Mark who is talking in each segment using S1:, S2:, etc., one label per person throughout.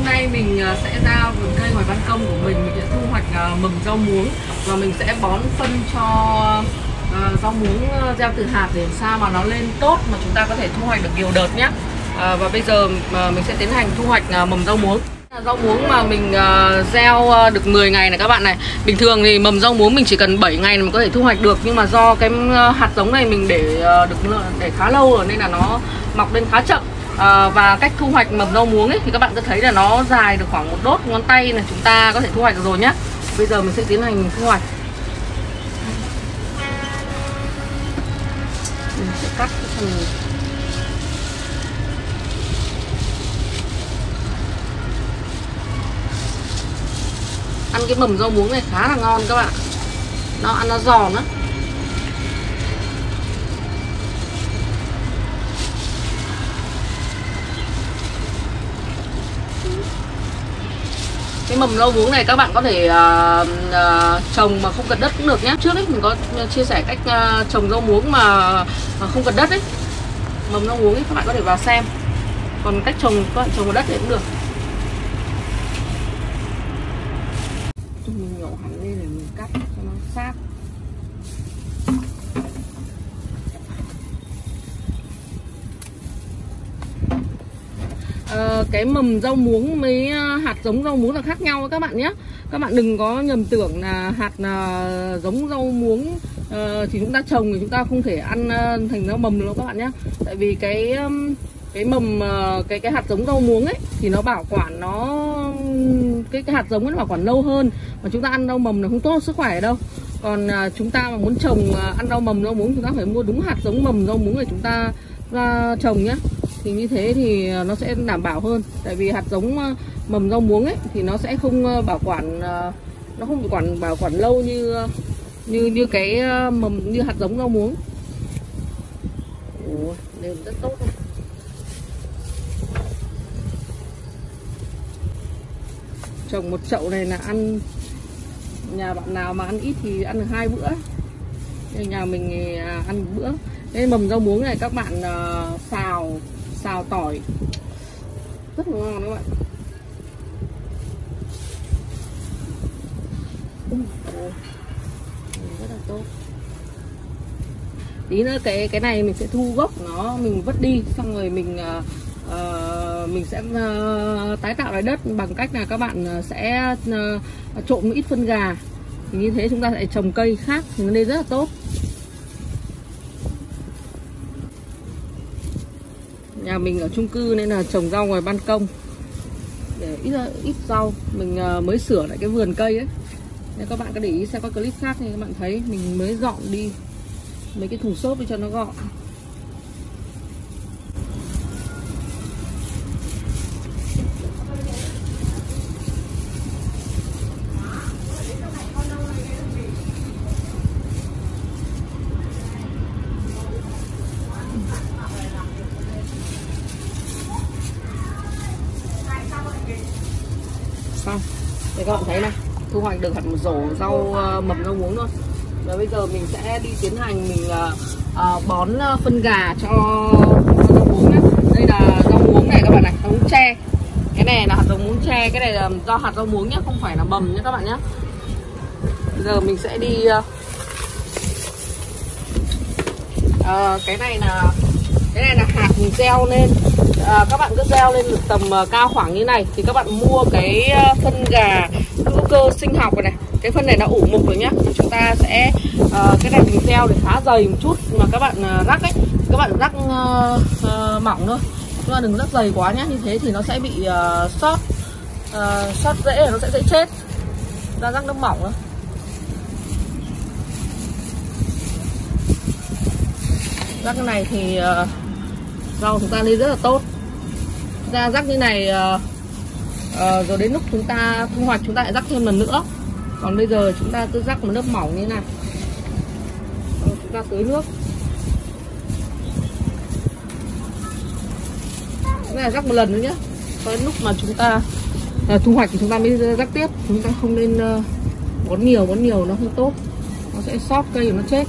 S1: Hôm nay mình sẽ ra vườn cây ngoài ban công của mình sẽ thu hoạch mầm rau muống và mình sẽ bón phân cho rau muống gieo từ hạt để làm sao mà nó lên tốt mà chúng ta có thể thu hoạch được nhiều đợt nhé. Và bây giờ mình sẽ tiến hành thu hoạch mầm rau muống. Rau muống mà mình gieo được 10 ngày này các bạn này. Bình thường thì mầm rau muống mình chỉ cần 7 ngày là mình có thể thu hoạch được, nhưng mà do cái hạt giống này mình để khá lâu rồi nên là nó mọc lên khá chậm. Và cách thu hoạch mầm rau muống ấy thì các bạn sẽ thấy là nó dài được khoảng một đốt ngón tay là chúng ta có thể thu hoạch được rồi nhé. Bây giờ mình sẽ tiến hành thu hoạch. Mình sẽ cắt cái phần ăn cái mầm rau muống này khá là ngon các bạn. Nó ăn nó giòn á. Cái mầm rau muống này các bạn có thể trồng mà không cần đất cũng được nhé. Trước ấy mình có chia sẻ cách trồng rau muống mà không cần đất ấy. Mầm rau muống ấy các bạn có thể vào xem. Còn cách trồng các bạn trồng vào đất thì cũng được. Mình nhổ hẳn lên để mình cắt cho nó sát. Cái mầm rau muống với hạt giống rau muống là khác nhau các bạn nhé. Các bạn đừng có nhầm tưởng là hạt giống rau muống thì chúng ta trồng thì chúng ta không thể ăn thành rau mầm được đâu các bạn nhé. Tại vì cái mầm cái hạt giống rau muống ấy thì nó bảo quản cái hạt giống nó bảo quản lâu hơn, mà chúng ta ăn rau mầm là không tốt sức khỏe đâu. Còn chúng ta mà muốn trồng ăn rau mầm rau muống chúng ta phải mua đúng hạt giống mầm rau muống để chúng ta ra trồng nhé. Thì như thế thì nó sẽ đảm bảo hơn. Tại vì hạt giống mầm rau muống ấy thì nó sẽ không bảo quản, nó không bảo quản lâu như cái mầm như hạt giống rau muống. Ủa, đều rất tốt rồi. Trồng một chậu này là ăn, nhà bạn nào mà ăn ít thì ăn được 2 bữa. Nhưng nhà mình thì ăn 1 bữa. Cái mầm rau muống này các bạn xào tỏi rất là ngon các bạn. Rất là tốt. Tí nữa cái này mình sẽ thu gốc nó, mình vứt đi xong rồi mình sẽ tái tạo lại đất bằng cách là các bạn sẽ trộn một ít phân gà. Thì như thế chúng ta sẽ trồng cây khác thì nó lên rất là tốt. Nhà mình ở chung cư nên là trồng rau ngoài ban công để ít rau. Mình mới sửa lại cái vườn cây ấy. Nếu các bạn có để ý xem các clip khác thì các bạn thấy mình mới dọn đi mấy cái thùng xốp để cho nó gọn. Xong. Để các bạn thấy này, thu hoạch được hẳn một rổ rau mầm rau muống luôn. Và bây giờ mình sẽ đi tiến hành mình bón phân gà cho rau muống nhé. Đây là rau muống này các bạn này, rau muống tre. Cái này là hạt rau muống tre, cái này là do hạt rau muống nhé, không phải là mầm nhé các bạn nhé. Bây giờ mình sẽ đi cái này là hạt mình gieo lên. Các bạn cứ gieo lên được tầm cao khoảng như này thì các bạn mua cái phân gà hữu cơ sinh học này. Cái phân này nó ủ mục rồi nhá. Thì chúng ta sẽ cái này mình gieo để khá dày một chút, mà các bạn rắc ấy, các bạn rắc mỏng thôi, nhưng mà đừng rắc dày quá nhá. Như thế thì nó sẽ bị sót rễ, nó sẽ dễ chết. Ra rắc nước mỏng thôi. Rắc cái này thì rau chúng ta lên rất là tốt. Ra rắc như này rồi đến lúc chúng ta thu hoạch chúng ta lại rắc thêm lần nữa. Còn bây giờ chúng ta cứ rắc một lớp mỏng như này, rồi chúng ta tưới nước. Cái này rắc một lần nữa nhé. Tới lúc mà chúng ta thu hoạch thì chúng ta mới rắc tiếp. Chúng ta không nên bón nhiều nó không tốt, nó sẽ sót cây và nó chết.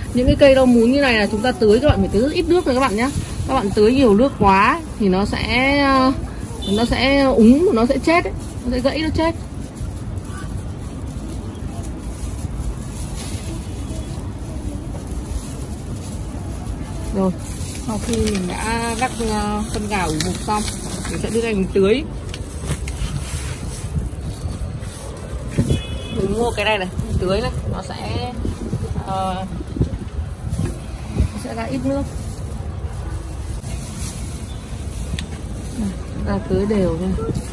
S1: những cái cây rau muống như này là chúng ta tưới, các bạn phải tưới rất ít nước thôi các bạn nhé. Các bạn tưới nhiều nước quá thì nó sẽ úng, nó sẽ chết ấy. Nó sẽ gãy, nó chết. Rồi, sau khi mình đã rắc phân gà ủ mục xong, mình sẽ đưa ra mình tưới. Mình mua cái này này, tưới này, nó sẽ ra ít nước. Chúng ta tưới đều nha.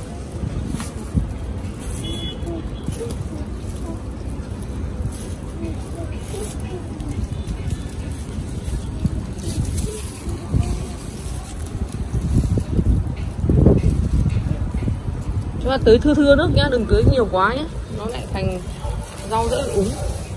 S1: Chúng ta tưới thưa nước nhá, đừng tưới nhiều quá nhé, nó lại thành rau dễ úng.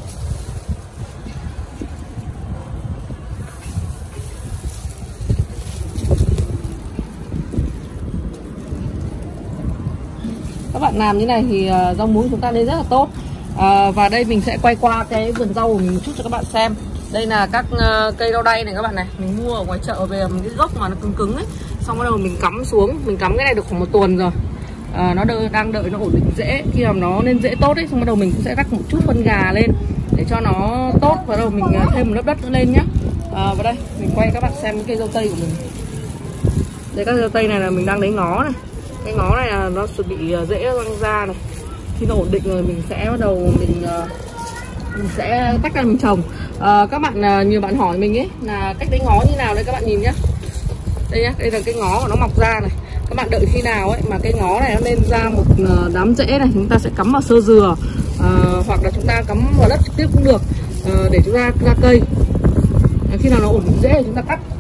S1: Các bạn làm như này thì rau muống chúng ta lên rất là tốt. Và đây mình sẽ quay qua cái vườn rau của mình một chút cho các bạn xem. Đây là các cây rau đay này các bạn này, mình mua ở ngoài chợ về, cái gốc mà nó cứng cứng ấy, xong bắt đầu mình cắm xuống, mình cắm cái này được khoảng 1 tuần rồi. Nó đang đợi nó ổn định rễ, khi nào nó lên rễ tốt ấy, xong bắt đầu mình cũng sẽ rắc một chút phân gà lên để cho nó tốt, và bắt đầu mình thêm một lớp đất nữa lên nhá. Và đây mình quay các bạn xem cái cây dâu tây của mình. Đây, các dâu tây này là mình đang lấy ngó này, cái ngó này là nó chuẩn bị rễ răng ra này. Khi nó ổn định rồi mình sẽ bắt đầu mình sẽ tách ra mình trồng. Các bạn, nhiều bạn hỏi mình ấy là cách lấy ngó như nào, đây các bạn nhìn nhá. Đây nhá, đây là cái ngó của nó mọc ra này. Các bạn đợi khi nào ấy mà cái ngó này nó lên ra một đám rễ này, chúng ta sẽ cắm vào sơ dừa, hoặc là chúng ta cắm vào đất trực tiếp cũng được, để chúng ta ra cây. Khi nào nó ổn định rễ thì chúng ta cắt.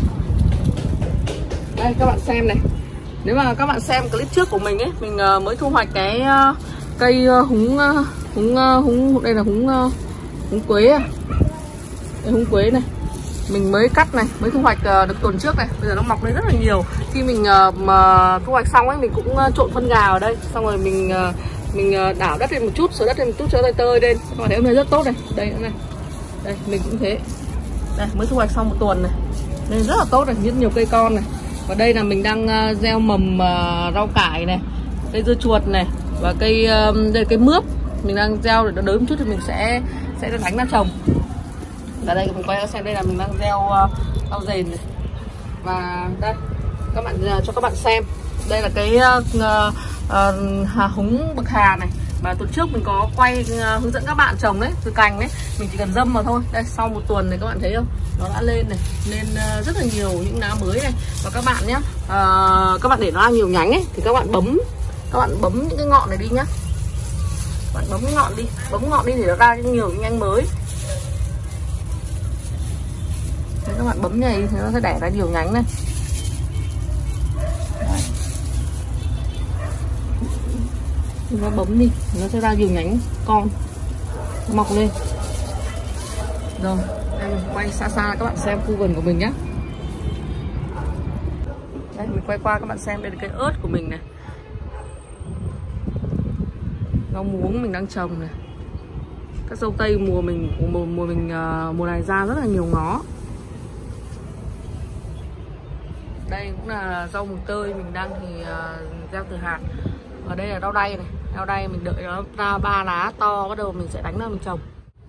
S1: Đây các bạn xem này, nếu mà các bạn xem clip trước của mình ấy, mình mới thu hoạch cái cây húng, đây là húng quế à. Đây, húng quế này mình mới cắt này, mới thu hoạch được tuần trước này, bây giờ nó mọc lên rất là nhiều. Khi mình mà thu hoạch xong ấy, mình cũng trộn phân gà ở đây, xong rồi mình đảo đất lên một chút, sới đất lên một chút cho tơi lên. Các bạn thấy hôm nay rất tốt này, đây nữa này, đây mình cũng thế, đây mới thu hoạch xong 1 tuần này, nên rất là tốt này, rất nhiều cây con này. Và đây là mình đang gieo mầm rau cải này, cây dưa chuột này, và đây cây mướp mình đang gieo để nó đới một chút thì mình sẽ đánh ra trồng. Và đây mình quay xem, đây là mình đang gieo rau dền này. Và đây các bạn, cho các bạn xem, đây là cái húng bậc hà này, và tuần trước mình có quay hướng dẫn các bạn trồng đấy, từ cành đấy, mình chỉ cần dâm vào thôi. Đây sau 1 tuần này các bạn thấy không, nó đã lên này, lên rất là nhiều những lá mới này. Và các bạn nhé, các bạn để nó ra nhiều nhánh ấy thì các bạn bấm những cái ngọn này đi nhá, bạn bấm ngọn đi thì nó ra nhiều những nhánh mới. Thế các bạn bấm nhảy thì nó sẽ đẻ ra nhiều nhánh này. Đấy. Nó bấm đi, nó sẽ ra nhiều nhánh con mọc lên. Rồi, đây mình quay xa xa các bạn xem khu vườn của mình nhé. Đây mình quay qua các bạn xem, đây là cây ớt của mình này, rau muống mình đang trồng này, các dâu tây mùa này ra rất là nhiều ngó. Đây cũng là rau mùng tơi mình đang gieo từ hạt. Và đây là rau đay này, rau đay mình đợi nó ra 3 lá to, bắt đầu mình sẽ đánh ra mình trồng.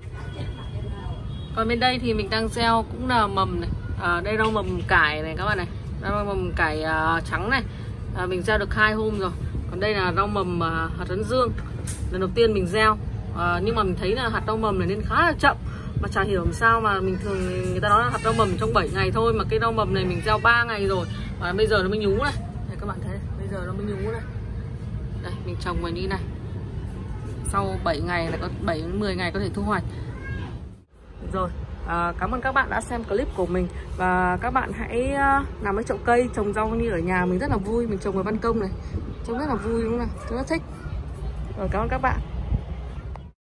S1: Còn bên đây thì mình đang gieo cũng là mầm này, đây rau mầm cải này các bạn này, rau mầm cải trắng này, mình gieo được 2 hôm rồi. Còn đây là rau mầm hạt ấn dương, lần đầu tiên mình gieo, nhưng mà mình thấy là hạt rau mầm này nên khá là chậm, mà chả hiểu làm sao mà mình thường người ta nói là hạt rau mầm trong 7 ngày thôi, mà cái rau mầm này mình gieo 3 ngày rồi và bây giờ nó mới nhú này. Đây các bạn thấy, bây giờ nó mới nhú này. Đây mình trồng vào như này, sau 7 ngày là có 7 đến 10 ngày có thể thu hoạch. Rồi, cảm ơn các bạn đã xem clip của mình, và các bạn hãy làm cái chậu cây trồng rau như ở nhà mình rất là vui. Mình trồng ở ban công này, trông rất là vui đúng không nào, tôi rất thích. Rồi, cảm ơn các bạn.